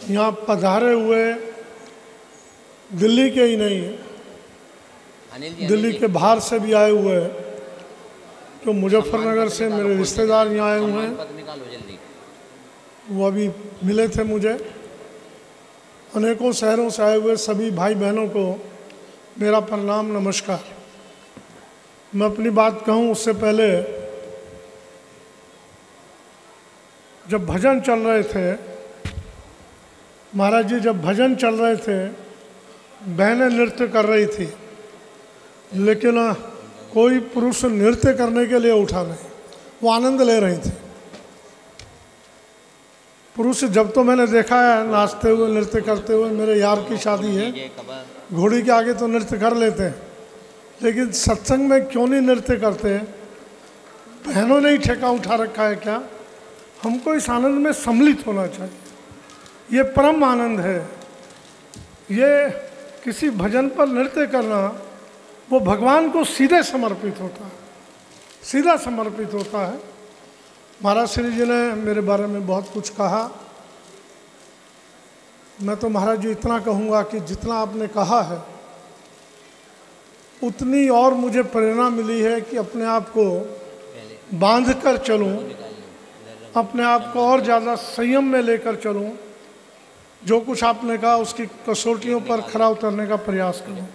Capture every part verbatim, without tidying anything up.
यहाँ पधारे हुए दिल्ली के ही नहीं, दिल्ली के बाहर से भी आए हुए हैं। तो मुजफ्फरनगर से मेरे रिश्तेदार यहाँ आए हुए हैं, वो अभी मिले थे मुझे। अनेकों शहरों से आए हुए सभी भाई बहनों को मेरा प्रणाम, नमस्कार। मैं अपनी बात कहूँ उससे पहले, जब भजन चल रहे थे, महाराज जी जब भजन चल रहे थे, बहनें नृत्य कर रही थी, लेकिन कोई पुरुष नृत्य करने के लिए उठा नहीं, वो आनंद ले रही थी। पुरुष जब तो मैंने देखा है नाचते हुए नृत्य करते हुए, मेरे यार की शादी है, घोड़ी के आगे तो नृत्य कर लेते हैं, लेकिन सत्संग में क्यों नहीं नृत्य करते हैं? बहनों ने ही ठेका उठा रखा है क्या? हमको इस आनंद में सम्मिलित होना चाहिए। ये परम आनंद है। ये किसी भजन पर नृत्य करना, वो भगवान को सीधे समर्पित होता है, सीधा समर्पित होता है। महाराज श्री जी ने मेरे बारे में बहुत कुछ कहा। मैं तो महाराज जी इतना कहूँगा कि जितना आपने कहा है उतनी और मुझे प्रेरणा मिली है कि अपने आप को बांध कर चलूँ, अपने आप को और ज़्यादा संयम में लेकर चलूँ। जो कुछ आपने कहा उसकी कसौटियों पर खरा उतरने का प्रयास करूँ।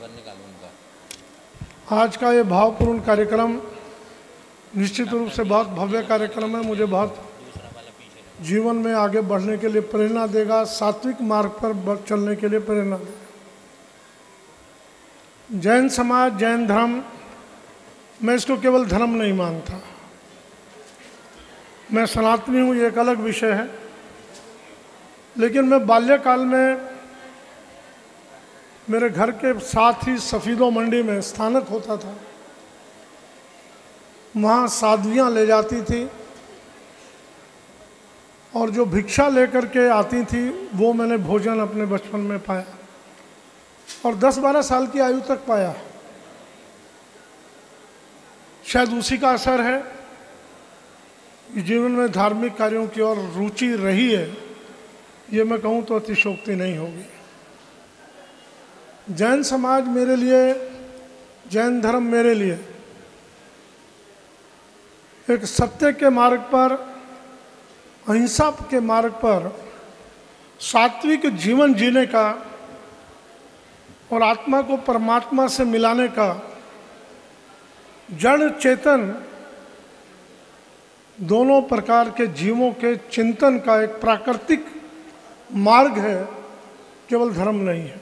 आज का ये भावपूर्ण कार्यक्रम निश्चित रूप से बहुत भव्य कार्यक्रम है। मुझे बहुत जीवन में आगे बढ़ने के लिए प्रेरणा देगा, सात्विक मार्ग पर चलने के लिए प्रेरणा देगा। जैन समाज, जैन धर्म, मैं इसको केवल धर्म नहीं मानता, मैं सनातनी हूँ, ये एक अलग विषय है। लेकिन मैं बाल्यकाल में मेरे घर के साथ ही सफ़ीदों मंडी में स्थानक होता था, वहाँ साध्वियाँ ले जाती थी और जो भिक्षा लेकर के आती थी वो मैंने भोजन अपने बचपन में पाया और दस बारह साल की आयु तक पाया। शायद उसी का असर है कि जीवन में धार्मिक कार्यों की ओर रुचि रही है, ये मैं कहूँ तो अतिशयोक्ति नहीं होगी। जैन समाज मेरे लिए, जैन धर्म मेरे लिए एक सत्य के मार्ग पर, अहिंसा के मार्ग पर सात्विक जीवन जीने का और आत्मा को परमात्मा से मिलाने का, जड़ चेतन दोनों प्रकार के जीवों के चिंतन का एक प्राकृतिक मार्ग है, केवल धर्म नहीं है।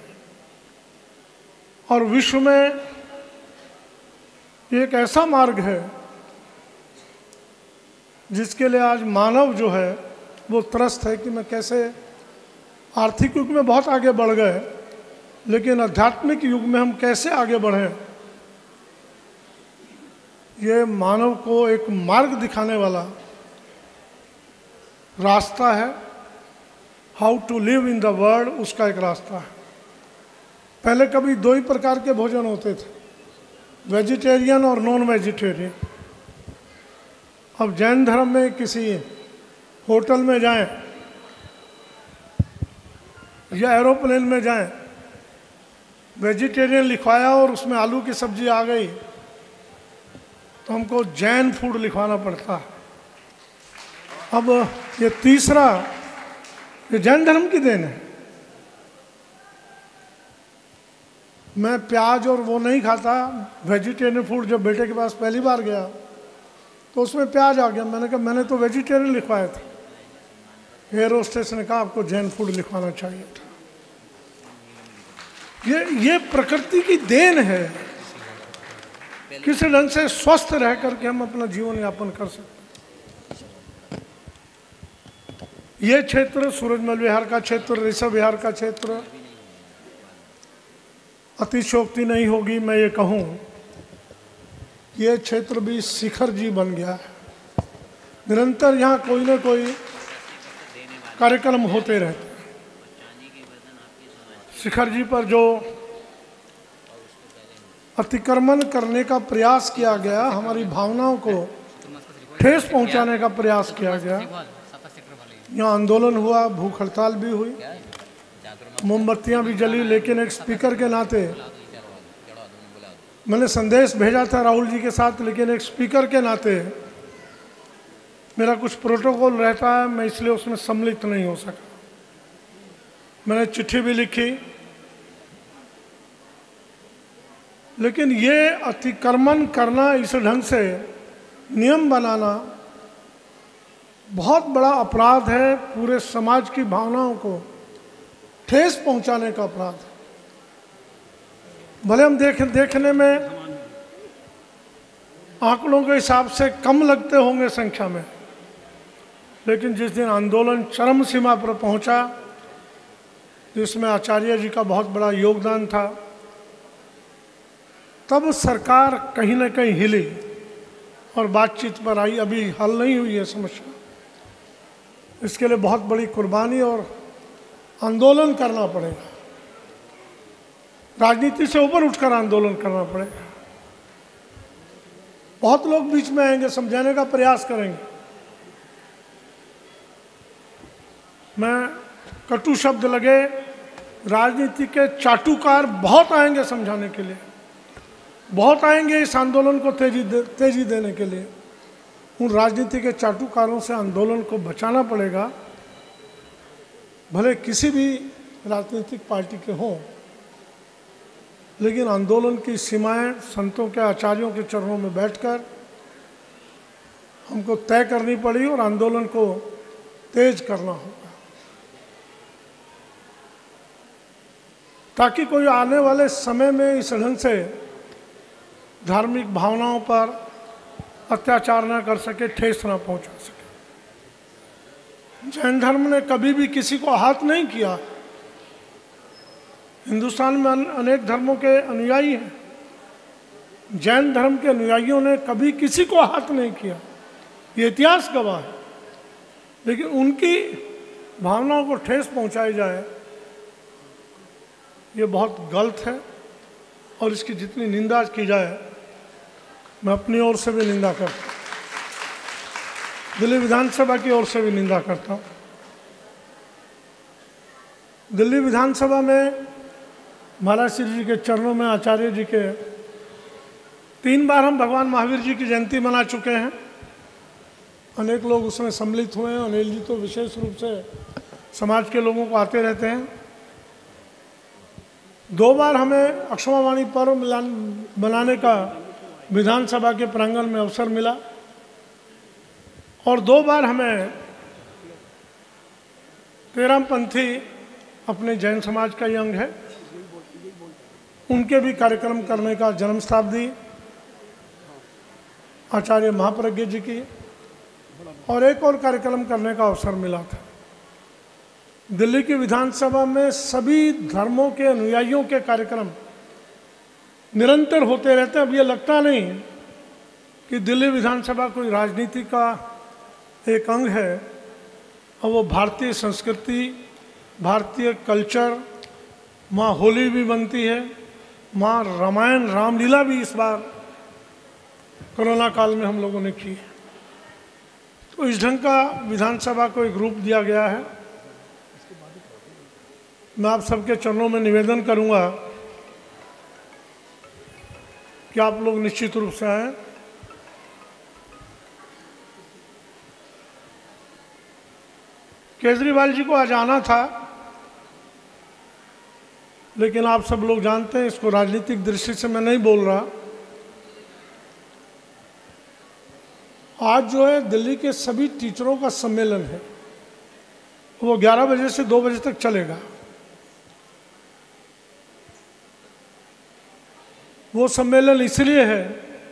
और विश्व में एक ऐसा मार्ग है जिसके लिए आज मानव जो है वो त्रस्त है कि मैं कैसे, आर्थिक युग में बहुत आगे बढ़ गए, लेकिन आध्यात्मिक युग में हम कैसे आगे बढ़ें। ये मानव को एक मार्ग दिखाने वाला रास्ता है, how to live in the world, उसका एक रास्ता है। पहले कभी दो ही प्रकार के भोजन होते थे, वेजिटेरियन और नॉन वेजिटेरियन। अब जैन धर्म में किसी होटल में जाएं या एरोप्लेन में जाएं, वेजिटेरियन लिखवाया और उसमें आलू की सब्जी आ गई तो हमको जैन फूड लिखवाना पड़ता है। अब ये तीसरा, ये जैन धर्म की देन है। मैं प्याज और वो नहीं खाता, वेजिटेरियन फूड जब बेटे के पास पहली बार गया तो उसमें प्याज आ गया। मैंने कहा मैंने तो वेजिटेरियन लिखवाया था। एयर होस्टेस ने कहा आपको जैन फूड लिखवाना चाहिए था। ये ये प्रकृति की देन है, किसी ढंग से स्वस्थ रह करके हम अपना जीवन यापन कर सकते हैं। ये क्षेत्र, सूरजमल विहार का क्षेत्र, ऋषभ विहार का क्षेत्र, अतिशयोक्ति नहीं होगी मैं ये कहूँ, ये क्षेत्र भी शिखर जी बन गया है। निरंतर यहाँ कोई ना कोई कार्यक्रम होते रहते हैं। शिखर जी पर जो अतिक्रमण करने का प्रयास किया गया, हमारी भावनाओं को ठेस पहुंचाने का प्रयास किया गया, यहाँ आंदोलन हुआ, भूख हड़ताल भी हुई, मोमबत्तियाँ भी जली, लेकिन एक स्पीकर के नाते मैंने संदेश भेजा था राहुल जी के साथ, लेकिन एक स्पीकर के नाते मेरा कुछ प्रोटोकॉल रहता है, मैं इसलिए उसमें सम्मिलित नहीं हो सका। मैंने चिट्ठी भी लिखी, लेकिन ये अतिक्रमण करना, इस ढंग से नियम बनाना बहुत बड़ा अपराध है, पूरे समाज की भावनाओं को ठेस पहुंचाने का अपराध है। भले हम देख देखने में आंकड़ों के हिसाब से कम लगते होंगे संख्या में, लेकिन जिस दिन आंदोलन चरम सीमा पर पहुंचा, जिसमें आचार्य जी का बहुत बड़ा योगदान था, तब सरकार कहीं ना कहीं हिली और बातचीत पर आई। अभी हल नहीं हुई है समस्या, इसके लिए बहुत बड़ी कुर्बानी और आंदोलन करना पड़ेगा, राजनीति से ऊपर उठकर आंदोलन करना पड़ेगा। बहुत लोग बीच में आएंगे, समझाने का प्रयास करेंगे, मैं कटु शब्द लगे, राजनीति के चाटुकार बहुत आएंगे समझाने के लिए, बहुत आएंगे इस आंदोलन को तेजी दे, तेजी देने के लिए। उन राजनीति के चाटुकारों से आंदोलन को बचाना पड़ेगा, भले किसी भी राजनीतिक पार्टी के हों, लेकिन आंदोलन की सीमाएं संतों के, आचार्यों के चरणों में बैठकर हमको तय करनी पड़ी और आंदोलन को तेज करना होगा, ताकि कोई आने वाले समय में इस ढंग से धार्मिक भावनाओं पर अत्याचार न कर सके, ठेस न पहुंचा सके। जैन धर्म ने कभी भी किसी को आहत नहीं किया। हिंदुस्तान में अनेक धर्मों के अनुयायी हैं, जैन धर्म के अनुयायियों ने कभी किसी को आहत नहीं किया, ये इतिहास गवाह है। लेकिन उनकी भावनाओं को ठेस पहुंचाई जाए, ये बहुत गलत है, और इसकी जितनी निंदा की जाए, मैं अपनी ओर से भी निंदा करता हूँ, दिल्ली विधानसभा की ओर से भी निंदा करता हूँ। दिल्ली विधानसभा में महाराज श्री जी के चरणों में, आचार्य जी के, तीन बार हम भगवान महावीर जी की जयंती मना चुके हैं। अनेक लोग उसमें सम्मिलित हुए हैं, अनिल जी तो विशेष रूप से समाज के लोगों को आते रहते हैं। दो बार हमें अक्षमावाणी पर्व मिलान बनाने का विधानसभा के प्रांगण में अवसर मिला, और दो बार हमें तेरहपंथी, अपने जैन समाज का ही अंग है, उनके भी कार्यक्रम करने का, जन्म शताब्दी आचार्य महाप्रज्ञ जी की, और एक और कार्यक्रम करने का अवसर मिला था। दिल्ली की विधानसभा में सभी धर्मों के अनुयायियों के कार्यक्रम निरंतर होते रहते हैं। अब ये लगता नहीं कि दिल्ली विधानसभा कोई राजनीति का एक अंग है, और वो भारतीय संस्कृति, भारतीय कल्चर, माँ होली भी बनती है, माँ रामायण रामलीला भी इस बार कोरोना काल में हम लोगों ने की है। तो इस ढंग का विधानसभा को एक रूप दिया गया है। मैं आप सबके चरणों में निवेदन करूंगा कि आप लोग निश्चित रूप से आएं। केजरीवाल जी को आज आना था, लेकिन आप सब लोग जानते हैं, इसको राजनीतिक दृष्टि से मैं नहीं बोल रहा। आज जो है दिल्ली के सभी टीचरों का सम्मेलन है, वो ग्यारह बजे से दो बजे तक चलेगा। वो सम्मेलन इसलिए है,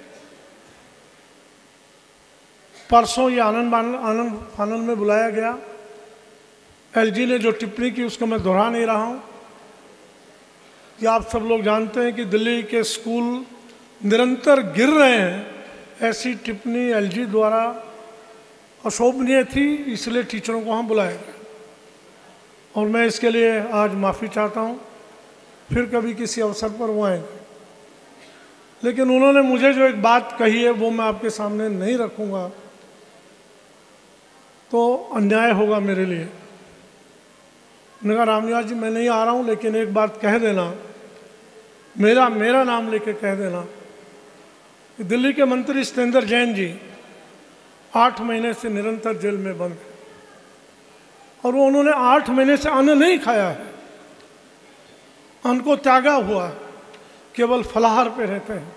परसों ये आनंद आनंद फानन में बुलाया गया। एलजी ने जो टिप्पणी की उसको मैं दोहरा नहीं रहा हूँ कि आप सब लोग जानते हैं कि दिल्ली के स्कूल निरंतर गिर रहे हैं। ऐसी टिप्पणी एलजी द्वारा अशोभनीय थी, इसलिए टीचरों को हम बुलाया गया, और मैं इसके लिए आज माफ़ी चाहता हूँ। फिर कभी किसी अवसर पर वो आएंगे। लेकिन उन्होंने मुझे जो एक बात कही है वो मैं आपके सामने नहीं रखूँगा। तो अन्याय होगा मेरे लिए। मैंने कहा रामनिवास जी मैं नहीं आ रहा हूँ, लेकिन एक बात कह देना, मेरा मेरा नाम लेके कह देना कि दिल्ली के मंत्री सत्येंद्र जैन जी आठ महीने से निरंतर जेल में बंद है और वो उन्होंने आठ महीने से अन्न नहीं खाया है, अन्न को त्यागा हुआ है, केवल फलाहार पे रहते हैं,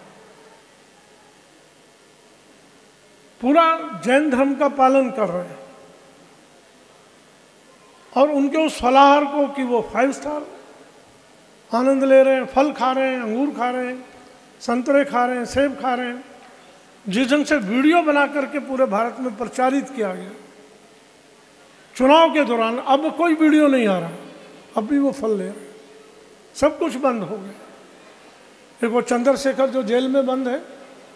पूरा जैन धर्म का पालन कर रहे हैं और उनके उस फलाहार को कि वो फाइव स्टार आनंद ले रहे हैं, फल खा रहे हैं, अंगूर खा रहे हैं, संतरे खा रहे हैं, सेब खा रहे हैं, जिस ढंग से वीडियो बना करके पूरे भारत में प्रचारित किया गया चुनाव के दौरान, अब कोई वीडियो नहीं आ रहा, अब भी वो फल ले रहे हैं, सब कुछ बंद हो गया। एक वो चंद्रशेखर जो जेल में बंद है,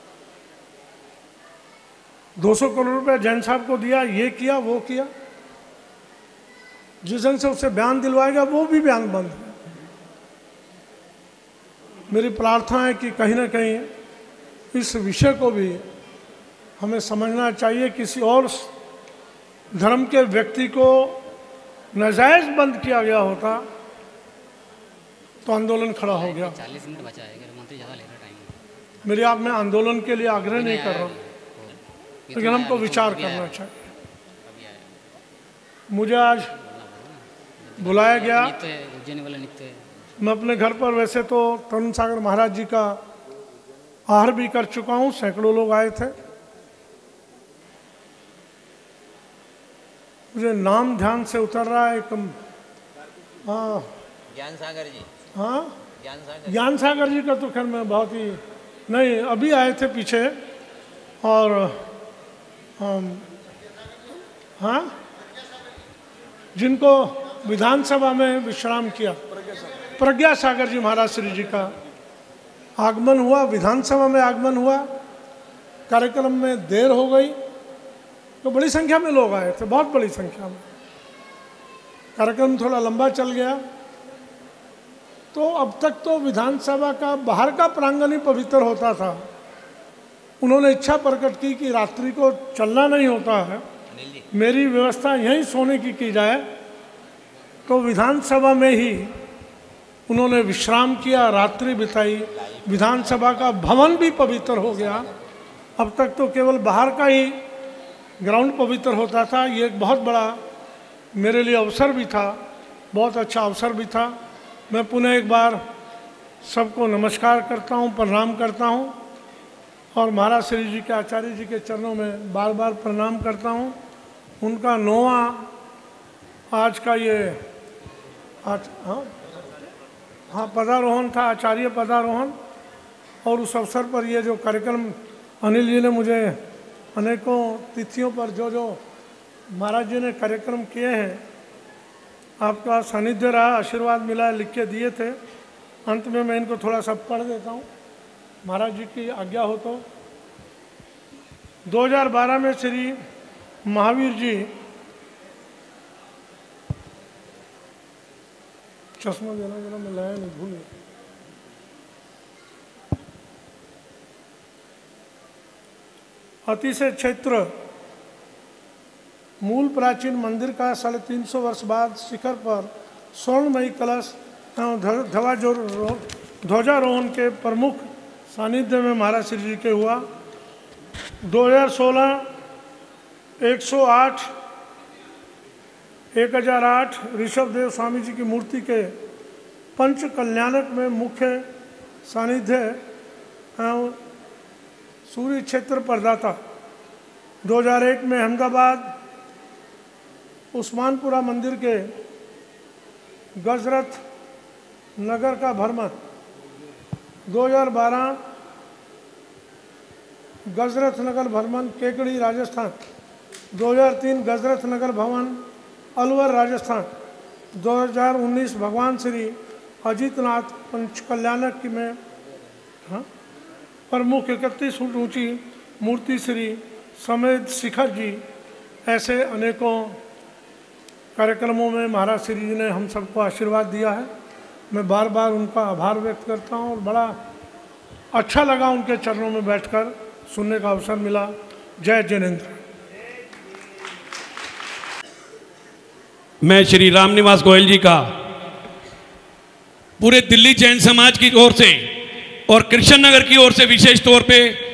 दो सौ करोड़ रुपए जैन साहब को दिया, ये किया वो किया, जिस ढंग से उससे बयान दिलवाएगा वो भी बयान बंद है। मेरी प्रार्थना है कि कहीं ना कहीं इस विषय को भी हमें समझना चाहिए। किसी और धर्म के व्यक्ति को नाजायज बंद किया गया होता तो आंदोलन खड़ा हो गया। चालीस मिनट बचा है, मंत्री ज़्यादा ले रहा टाइम। मेरी आप मैं आंदोलन के लिए आग्रह नहीं कर रहा हूँ, लेकिन हमको विचार करना चाहिए। मुझे आज बुलाया गया, उज्जैन वाला नित्य मैं अपने घर पर वैसे तो तरुण सागर महाराज जी का आहार भी कर चुका हूँ, सैकड़ों लोग आए थे। मुझे नाम ध्यान से उतर रहा है, एक हाँ ज्ञान सागर जी, हाँ ज्ञान सागर ज्ञान सागर जी का तो खैर मैं बहुत ही नहीं, अभी आए थे पीछे, और हम हाँ जिनको विधानसभा में विश्राम किया, प्रज्ञा सागर जी महाराज श्री जी का आगमन हुआ, विधानसभा में आगमन हुआ, कार्यक्रम में देर हो गई तो बड़ी संख्या में लोग आए थे, बहुत बड़ी संख्या में। कार्यक्रम थोड़ा लंबा चल गया, तो अब तक तो विधानसभा का बाहर का प्रांगण ही पवित्र होता था। उन्होंने इच्छा प्रकट की कि रात्रि को चलना नहीं होता है, मेरी व्यवस्था यहीं सोने की की जाए, तो विधानसभा में ही उन्होंने विश्राम किया, रात्रि बिताई, विधानसभा का भवन भी पवित्र हो गया। अब तक तो केवल बाहर का ही ग्राउंड पवित्र होता था। ये एक बहुत बड़ा मेरे लिए अवसर भी था, बहुत अच्छा अवसर भी था। मैं पुनः एक बार सबको नमस्कार करता हूँ, प्रणाम करता हूँ, और महाराज श्री जी के आचार्य जी के चरणों में बार बार प्रणाम करता हूँ। उनका नौवां आज का ये आज हाँ हाँ पदारोहण था, आचार्य पदारोहण, और उस अवसर पर ये जो कार्यक्रम अनिल जी ने मुझे अनेकों तिथियों पर जो जो महाराज जी ने कार्यक्रम किए हैं, आपका सानिध्य रहा, आशीर्वाद मिला, लिख के दिए थे। अंत में मैं इनको थोड़ा सा पढ़ देता हूँ, महाराज जी की आज्ञा हो तो। दो हज़ार बारह में श्री महावीर जी, चश्मा देना जरा, मैं लाया नहीं, भूल गया। अतिशय क्षेत्र मूल प्राचीन मंदिर का साढ़े तीन सौ वर्ष बाद शिखर पर स्वर्णमयी कलश एवं ध्वजारोहण के प्रमुख सानिध्य में महाराज श्री जी के हुआ। दो हज़ार सोलह एक सौ आठ एक हज़ार आठ ऋषभदेव स्वामी जी की मूर्ति के पंच कल्याणक में मुख्य सानिध्य एवं सूर्य क्षेत्र प्रदाता। दो हज़ार एक में अहमदाबाद उस्मानपुरा मंदिर के गजरथ नगर का भ्रमण। दो हज़ार बारह गजरथ नगर भ्रमण केकड़ी राजस्थान। दो हज़ार तीन गजरथ नगर भवन अलवर राजस्थान। दो हज़ार उन्नीस भगवान श्री अजितनाथ पंचकल्याणक में हाँ प्रमुख इकतीस फुट ऊंची मूर्ति श्री समेत शिखर जी। ऐसे अनेकों कार्यक्रमों में महाराज श्री जी ने हम सबको आशीर्वाद दिया है। मैं बार बार उनका आभार व्यक्त करता हूँ, और बड़ा अच्छा लगा उनके चरणों में बैठकर सुनने का अवसर मिला। जय जिनेंद्र। मैं श्री रामनिवास गोयल जी का पूरे दिल्ली जैन समाज की ओर से और कृष्ण नगर की ओर से विशेष तौर पे